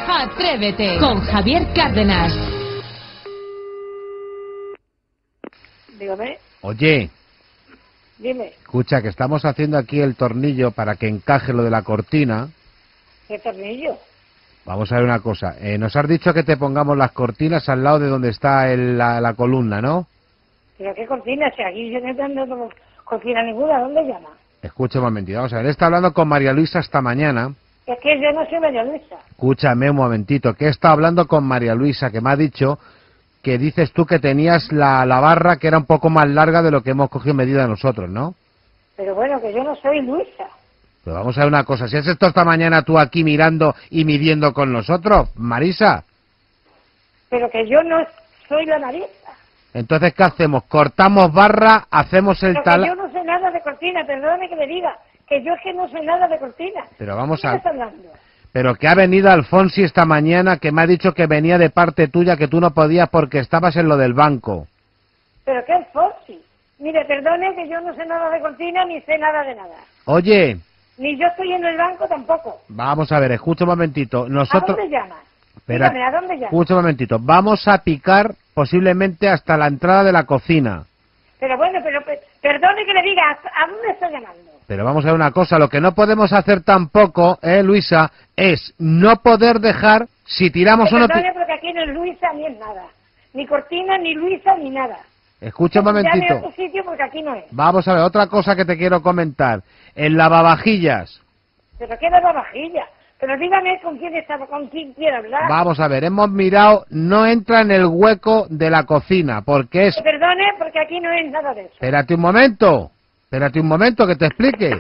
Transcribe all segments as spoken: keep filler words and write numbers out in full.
Atrévete con Javier Cárdenas. Dígame. Oye, Dime. escucha, que estamos haciendo aquí el tornillo para que encaje lo de la cortina. ¿Qué tornillo? Vamos a ver una cosa. Eh, nos has dicho que te pongamos las cortinas al lado de donde está el- la, la columna, ¿no? ¿Pero qué cortina? Si aquí yo no tengo cortina ninguna, ¿dónde llama? Escucha un momentito, vamos a ver. He estado hablando con María Luisa esta mañana. Es que yo no soy María Luisa. Escúchame un momentito, que he estado hablando con María Luisa, que me ha dicho que dices tú que tenías la, la barra que era un poco más larga de lo que hemos cogido medida nosotros, ¿no? Pero bueno, que yo no soy Luisa. Pero vamos a ver una cosa, si has estado esta mañana tú aquí mirando y midiendo con nosotros, Marisa, Pero que yo no soy la Marisa. entonces ¿qué hacemos? ¿Cortamos barra, hacemos el Pero que tal...? yo no sé nada de cortina, perdóname que le diga. Que yo es que no sé nada de cortina. Pero vamos ¿Qué a... me estás hablando? Pero que ha venido Alfonsi esta mañana, que me ha dicho que venía de parte tuya, que tú no podías porque estabas en lo del banco. ¿Pero qué es Fossi? Mire, perdone que yo no sé nada de cortina ni sé nada de nada. Oye, Ni yo estoy en el banco tampoco. vamos a ver, escucha un momentito. ¿A Nosotros... dónde llamas? Espera, Dígame, ¿a dónde llamas? escucha un momentito. Vamos a picar posiblemente hasta la entrada de la cocina. Pero bueno, pero pe- perdone que le diga, ¿a a dónde está llamando? Pero vamos a ver una cosa, lo que no podemos hacer tampoco, eh, Luisa, es no poder dejar, si tiramos uno... Perdone porque aquí no es Luisa ni es nada. Ni cortina, ni Luisa, ni nada. Escucha un Llame a momentito. otro sitio porque aquí no es. Vamos a ver, otra cosa que te quiero comentar. El lavavajillas. Pero qué lavavajilla. Pero dígame con quién está, con quién quiere hablar. Vamos a ver, hemos mirado, no entra en el hueco de la cocina, porque es... Perdone porque aquí no es nada de eso. Espérate un momento, espérate un momento que te explique.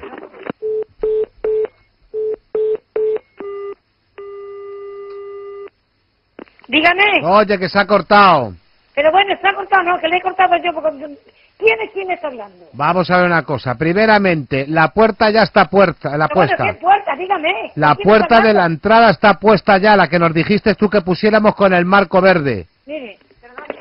Dígame. Oye, que se ha cortado. Pero bueno, está cortado, no, que le he cortado yo. Porque... ¿Quién es quién está hablando? Vamos a ver una cosa. Primeramente, la puerta ya está puerta, la Pero bueno, puesta. ¿qué puerta? Dígame. La ¿Quién puerta está de la hablando? entrada está puesta ya, la que nos dijiste tú que pusiéramos con el marco verde. Mire, perdone.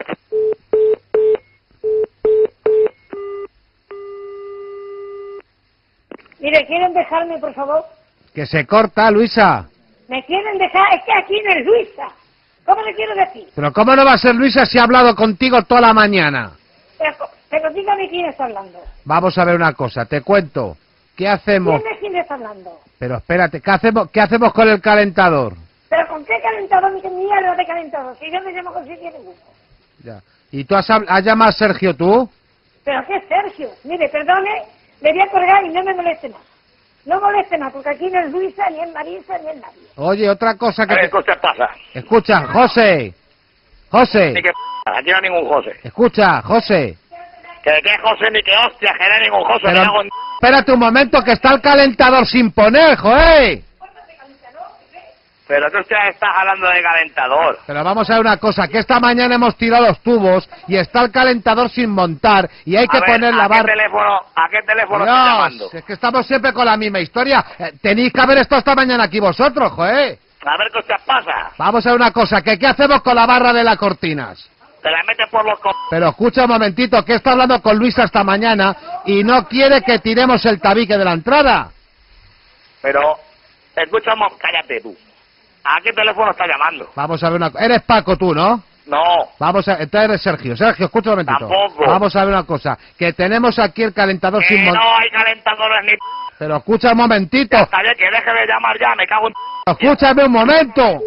Mire, ¿quieren dejarme, por favor? Que se corta, Luisa. ¿Me quieren dejar? Es que aquí no es Luisa. ¿Cómo le quiero decir? Pero ¿cómo no va a ser Luisa si ha hablado contigo toda la mañana? Pero, pero dígame quién está hablando. Vamos a ver una cosa, te cuento. ¿Qué hacemos? ¿Quién es quién está hablando? Pero espérate, ¿qué hacemos, qué hacemos con el calentador? ¿Pero con qué calentador ni qué mierda de calentador? Si yo me llamo con sitio ninguno. Ya. ¿Y tú has, habl- has llamado a Sergio tú? ¿Pero qué, Sergio? Mire, perdone, le voy a colgar y no me moleste más. No moleste más, porque aquí no es Luisa, ni es Marisa, ni es nadie. Oye, otra cosa que... ¿Qué te- cosa pasa? Escucha, José. José. Ni que p***, aquí no hay ningún José. Escucha, José. Que qué José ni que hostia, que no hay ningún José. Pero me cago en- espérate un momento que está el calentador sin poner, joder. Pero tú ya estás hablando de calentador. Pero vamos a ver una cosa, que esta mañana hemos tirado los tubos y está el calentador sin montar y hay que A ver, poner ¿a la qué barra... teléfono, ¿a qué teléfono estás llamando? Dios, es que estamos siempre con la misma historia. Eh, tenéis que haber estado esta mañana aquí vosotros, joder. A ver qué hostias pasa. Vamos a ver una cosa, que ¿qué hacemos con la barra de las cortinas? Te la metes por los co... Pero escucha un momentito, que está hablando con Luisa esta mañana y no quiere que tiremos el tabique de la entrada. Pero, escúchame, cállate tú. ¿A qué teléfono estás llamando? Vamos a ver una cosa. Eres Paco tú, ¿no? No. Vamos a... Entonces eres Sergio. Sergio, escucha un momentito. Tampoco. Vamos a ver una cosa, que tenemos aquí el calentador Que sin montar. no hay calentadores ni p... Pero escucha un momentito. Hasta ya que deje de llamar ya, me cago en... Escúchame un momento.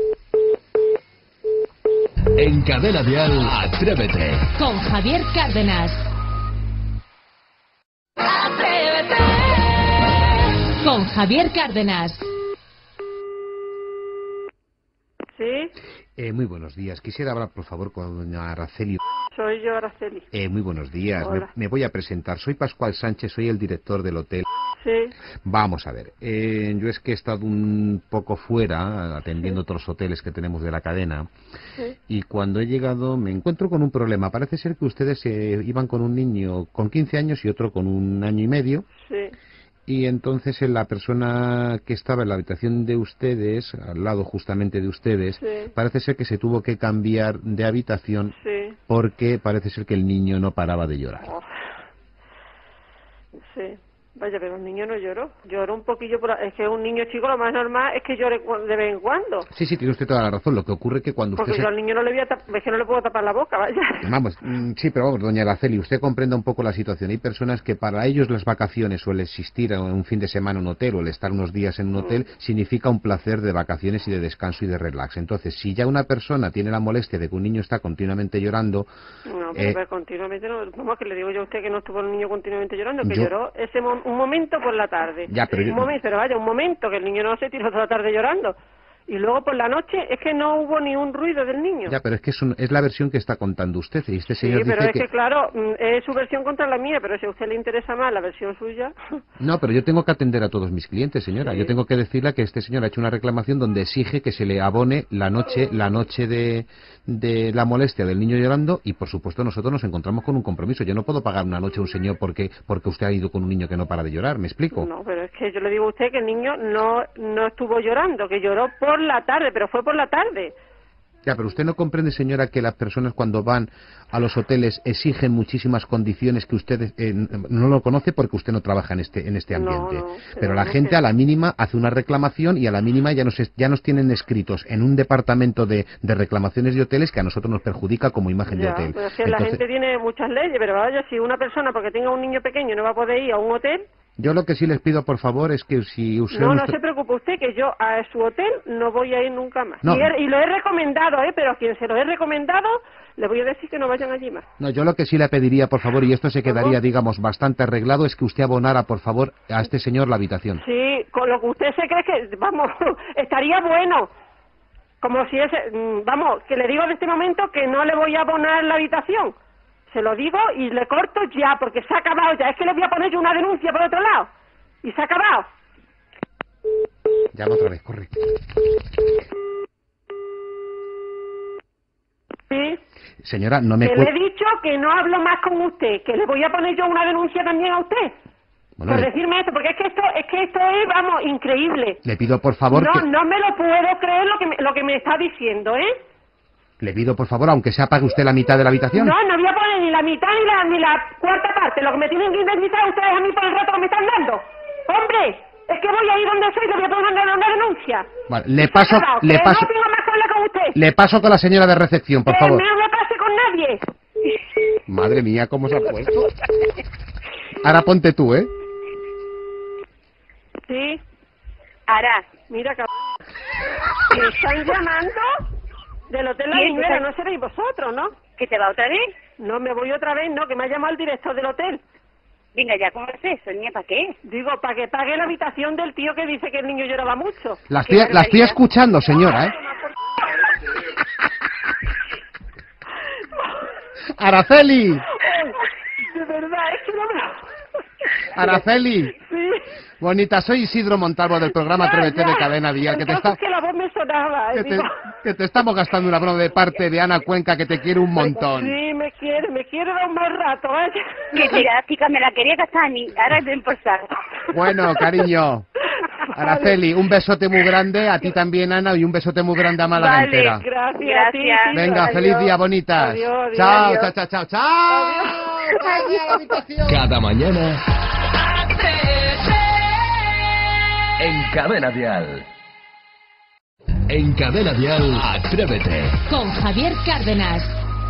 En Cadena Dial, Atrévete. Con Javier Cárdenas. Atrévete. Con Javier Cárdenas. ¿Sí? Eh, muy buenos días. Quisiera hablar, por favor, con doña Araceli. Soy yo, Araceli. Eh, muy buenos días. Me, Hola. me voy a presentar. Soy Pascual Sánchez, soy el director del hotel. Sí. Vamos a ver. Eh, yo es que he estado un poco fuera atendiendo otros hoteles que tenemos de la cadena. Sí. Y cuando he llegado me encuentro con un problema. Parece ser que ustedes eh, iban con un niño con quince años y otro con un año y medio. Sí. Y entonces eh, la persona que estaba en la habitación de ustedes, al lado justamente de ustedes, Sí. parece ser que se tuvo que cambiar de habitación Sí. porque parece ser que el niño no paraba de llorar. Oh. Sí. Vaya, pero el niño no lloró. Lloró un poquillo, por la... es que un niño chico lo más normal es que llore de vez en cuando. Sí, sí, tiene usted toda la razón. Lo que ocurre es que cuando Porque usted... yo se... al niño no le voy a tapar, es que no le puedo tapar la boca, vaya. Vamos, mm, sí, pero vamos, doña Araceli, usted comprenda un poco la situación. Hay personas que para ellos las vacaciones o el existir un fin de semana en un hotel o el estar unos días en un hotel mm. significa un placer de vacaciones y de descanso y de relax. Entonces, si ya una persona tiene la molestia de que un niño está continuamente llorando... No, pero, eh... pero continuamente no... Vamos, que le digo yo a usted que no estuvo el niño continuamente llorando, que yo... lloró ese mo un momento por la tarde. Ya, pero yo... Un momento, pero vaya, un momento, que el niño no se tiró toda la tarde llorando. Y luego por la noche es que no hubo ni un ruido del niño. Ya, pero es que es, un, es la versión que está contando usted. Y este señor sí, pero dice es que, que, claro, es su versión contra la mía, pero si a usted le interesa más la versión suya... No, pero yo tengo que atender a todos mis clientes, señora. Sí. Yo tengo que decirle que este señor ha hecho una reclamación donde exige que se le abone la noche la noche de, de la molestia del niño llorando y, por supuesto, nosotros nos encontramos con un compromiso. Yo no puedo pagar una noche a un señor porque porque usted ha ido con un niño que no para de llorar, ¿me explico? No, pero es que yo le digo a usted que el niño no, no estuvo llorando, que lloró por la tarde, pero fue por la tarde. Ya, pero usted no comprende, señora, que las personas cuando van a los hoteles exigen muchísimas condiciones que usted eh, no lo conoce porque usted no trabaja en este en este ambiente. No, no, pero, pero la no gente sé. a la mínima hace una reclamación y a la mínima ya nos ya nos tienen escritos en un departamento de, de reclamaciones de hoteles que a nosotros nos perjudica como imagen Ya, de hotel. Pero es que Entonces, la gente tiene muchas leyes, pero vaya, si una persona porque tenga un niño pequeño no va a poder ir a un hotel... Yo lo que sí les pido, por favor, es que si usted... No, no se preocupe usted, que yo a su hotel no voy a ir nunca más. No. Y, he, y lo he recomendado, ¿eh? Pero a quien se lo he recomendado, le voy a decir que no vayan allí más. No, yo lo que sí le pediría, por favor, y esto se quedaría, digamos, bastante arreglado, es que usted abonara, por favor, a este señor la habitación. Sí, con lo que usted se cree que, vamos, estaría bueno. Como si ese, vamos, que le digo de este momento que no le voy a abonar la habitación. Se lo digo y le corto ya, porque se ha acabado ya. Es que le voy a poner yo una denuncia por otro lado. Y se ha acabado. Llama otra vez, corre. Sí. Señora, no me... Que le he dicho que no hablo más con usted, que le voy a poner yo una denuncia también a usted. Bueno, por le... decirme esto, porque es que esto es que esto es, vamos, increíble. Le pido, por favor, No, que... no me lo puedo creer lo que me, lo que me está diciendo, ¿eh? Le pido, por favor, aunque se apague usted la mitad de la habitación. No, no voy a poner ni la mitad ni la, ni la cuarta parte. Lo que me tienen que indemnizar ustedes a mí por el rato que me están dando. ¡Hombre! Es que voy a ir donde soy y le voy a poner una, una denuncia. Vale, le paso... Acabado, le paso... No tengo más que hablar con usted. Le paso con la señora de recepción, por que favor. No me pase con nadie. Madre mía, cómo se ha puesto. Ahora ponte tú, ¿eh? Sí. Ahora. Mira, cabrón. Me están llamando... Del Hotel La Niñera, no seréis vosotros, ¿no? ¿Que te va otra vez? No, me voy otra vez, no, que me ha llamado el director del hotel. Venga, ya, ¿cómo es eso, niña? ¿Para qué? Digo, para que pague la habitación del tío que dice que el niño lloraba mucho. La estoy, la estoy escuchando, señora, ¿eh? ¡Araceli! De verdad, es que no me... Araceli. Sí. Bonita, soy Isidro Montalvo del programa Atrévete de Cadena Dial. Que te, está... que la voz me sonaba, que, eh, te... digo... que te estamos gastando una broma de parte de Ana Cuenca, que te quiere un montón. Sí, me quiere, me quiere dar un buen rato, vaya. Que mira, chica, me la quería gastar a mí, ahora es bien por saco. Bueno, cariño. Araceli, un besote muy grande, a ti también, Ana, y un besote muy grande a Málaga vale, entera. Gracias, gracias. a ti, Venga, adiós. feliz día, bonitas. Adiós, adiós, chao, adiós. chao, chao, chao, chao. Adiós. Cada mañana en Cadena Dial. En Cadena Dial, Atrévete. Con Javier Cárdenas.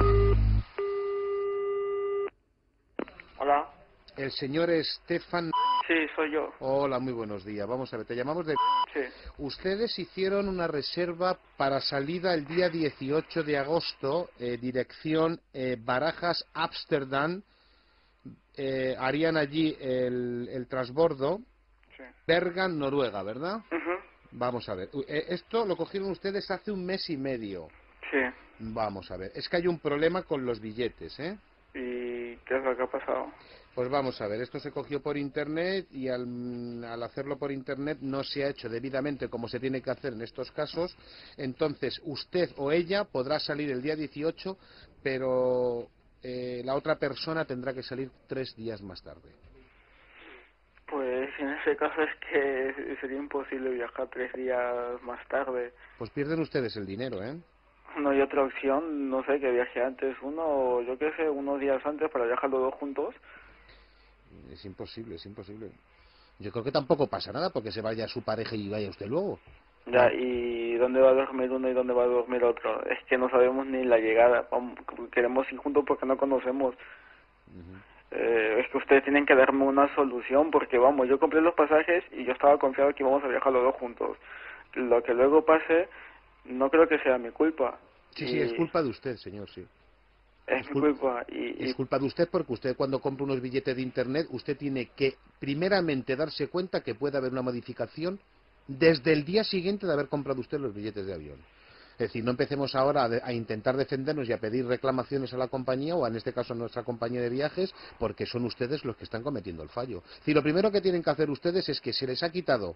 Hola. El señor Estefan... Sí, soy yo. Hola, muy buenos días. Vamos a ver, te llamamos de... Sí. Ustedes hicieron una reserva para salida el día dieciocho de agosto, eh, dirección eh, Barajas, Ámsterdam. Eh, harían allí el, el transbordo. Sí. Bergen, Noruega, ¿verdad? Uh-huh. Vamos a ver. Eh, esto lo cogieron ustedes hace un mes y medio. Sí. Vamos a ver. Es que hay un problema con los billetes, ¿eh? ¿Y qué es lo que ha pasado? Pues vamos a ver, esto se cogió por internet y al, al hacerlo por internet no se ha hecho debidamente como se tiene que hacer en estos casos. Entonces, usted o ella podrá salir el día dieciocho, pero eh, la otra persona tendrá que salir tres días más tarde. Pues en ese caso es que sería imposible viajar tres días más tarde. Pues pierden ustedes el dinero, ¿eh? No hay otra opción, no sé, que viaje antes uno, o yo qué sé, unos días antes para viajar los dos juntos. Es imposible, es imposible. Yo creo que tampoco pasa nada porque se vaya su pareja y vaya usted luego. Ya, ¿y dónde va a dormir uno y dónde va a dormir otro? Es que no sabemos ni la llegada. Vamos, queremos ir juntos porque no conocemos. Uh-huh. eh, es que ustedes tienen que darme una solución porque, vamos, yo compré los pasajes y yo estaba confiado que íbamos a viajar los dos juntos. Lo que luego pase, no creo que sea mi culpa. Sí, y... sí, es culpa de usted, señor, sí. Es, es mi culpa. Y, y... Es culpa de usted porque usted cuando compra unos billetes de Internet, usted tiene que primeramente darse cuenta que puede haber una modificación desde el día siguiente de haber comprado usted los billetes de avión. Es decir, no empecemos ahora a, de, a intentar defendernos y a pedir reclamaciones a la compañía o en este caso a nuestra compañía de viajes porque son ustedes los que están cometiendo el fallo. Es decir, lo primero que tienen que hacer ustedes es que se les ha quitado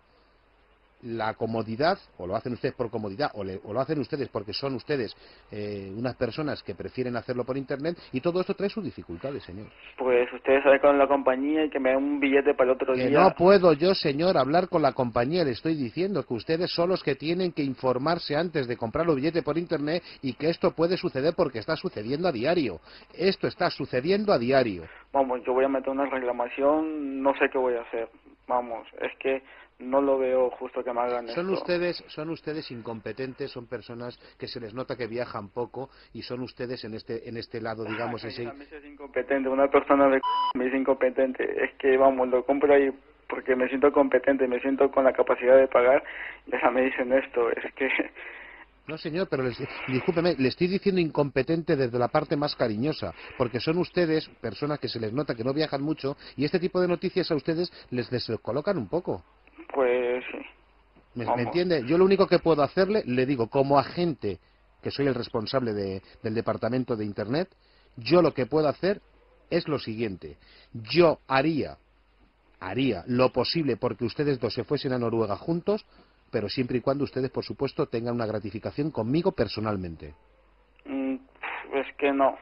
la comodidad, o lo hacen ustedes por comodidad, o, le, o lo hacen ustedes porque son ustedes eh, unas personas que prefieren hacerlo por Internet, y todo esto trae sus dificultades, señor. Pues ustedes saben con la compañía y que me den un billete para el otro que día. No puedo yo, señor, hablar con la compañía, le estoy diciendo que ustedes son los que tienen que informarse antes de comprar los billetes por Internet y que esto puede suceder porque está sucediendo a diario. Esto está sucediendo a diario. Vamos, yo voy a meter una reclamación, no sé qué voy a hacer. Vamos, es que no lo veo justo que me hagan son esto. Ustedes, son ustedes incompetentes, son personas que se les nota que viajan poco y son ustedes en este en este lado, digamos, Ay, ese... a mí es incompetente, una persona de me dice incompetente. Es que, vamos, lo compro ahí porque me siento competente, me siento con la capacidad de pagar y ya me dicen esto, es que... No, señor, pero les, discúlpeme, le estoy diciendo incompetente desde la parte más cariñosa, porque son ustedes personas que se les nota que no viajan mucho y este tipo de noticias a ustedes les descolocan un poco. Pues sí. ¿Me, ¿Me entiende? Yo lo único que puedo hacerle, le digo, como agente, que soy el responsable de, del departamento de Internet, yo lo que puedo hacer es lo siguiente. Yo haría, haría lo posible porque ustedes dos se fuesen a Noruega juntos, pero siempre y cuando ustedes, por supuesto, tengan una gratificación conmigo personalmente. Mm, es que no.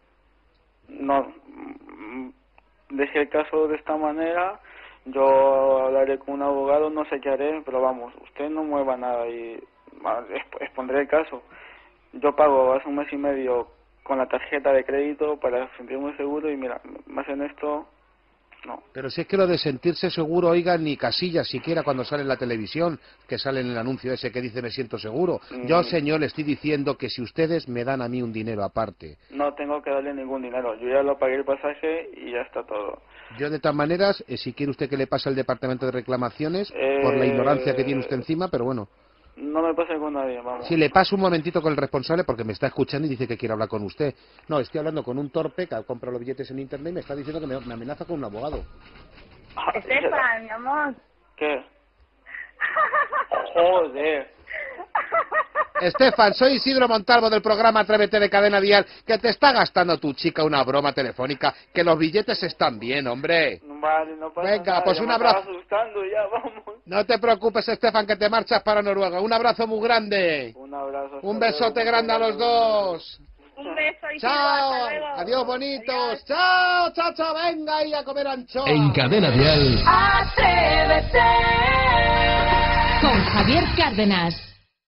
No. Dejé el caso de esta manera. Yo hablaré con un abogado, no sé qué haré, pero vamos, usted no mueva nada y expondré el caso. Yo pago hace un mes y medio con la tarjeta de crédito para sentirme seguro y mira, me hacen esto, no. Pero si es que lo de sentirse seguro, oiga, ni Casillas siquiera cuando sale en la televisión, que sale en el anuncio ese que dice me siento seguro. Mm. Yo, señor, le estoy diciendo que si ustedes me dan a mí un dinero aparte. No tengo que darle ningún dinero, yo ya lo pagué el pasaje y ya está todo. Yo, de todas maneras, eh, si quiere usted que le pase al departamento de reclamaciones, eh... por la ignorancia que tiene usted encima, pero bueno. No me pase con nadie, vamos. Si le paso un momentito con el responsable porque me está escuchando y dice que quiere hablar con usted. No, estoy hablando con un torpe que ha comprado los billetes en Internet y me está diciendo que me, me amenaza con un abogado. Estefan, mi amor. ¿Qué? Joder. Estefan, soy Isidro Montalvo del programa Atrévete de Cadena Dial, que te está gastando tu chica una broma telefónica, que los billetes están bien, hombre. Vale, no pasa Venga, nada, pues un me abrazo. estaba asustando ya, vamos. No te preocupes, Estefan, que te marchas para Noruega. Un abrazo muy grande. Un abrazo. Un besote grande a los dos. Un beso y chao. hasta luego. Adiós, bonitos. Adiós. Chao, chao, chao. Venga ahí a comer anchoa. En Cadena Dial. Atrévete con Javier Cárdenas.